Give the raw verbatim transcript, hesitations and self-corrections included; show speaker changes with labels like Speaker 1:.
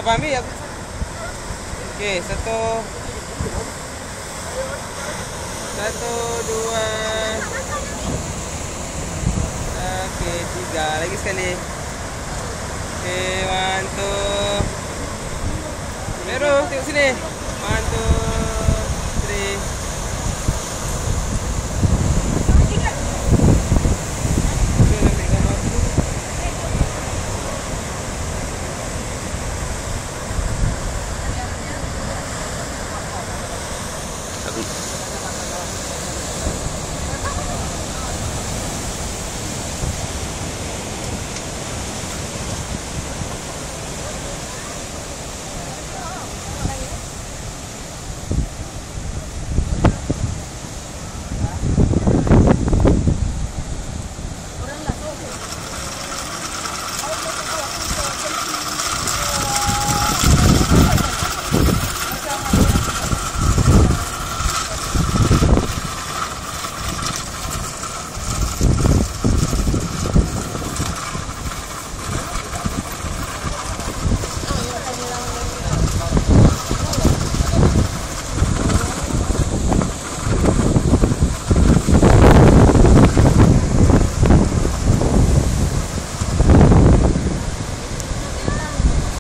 Speaker 1: Abang ambil aku. Okey, satu. Satu, dua. Okey, tiga. Lagi sekali. Okey, one, two. Meru, tengok sini.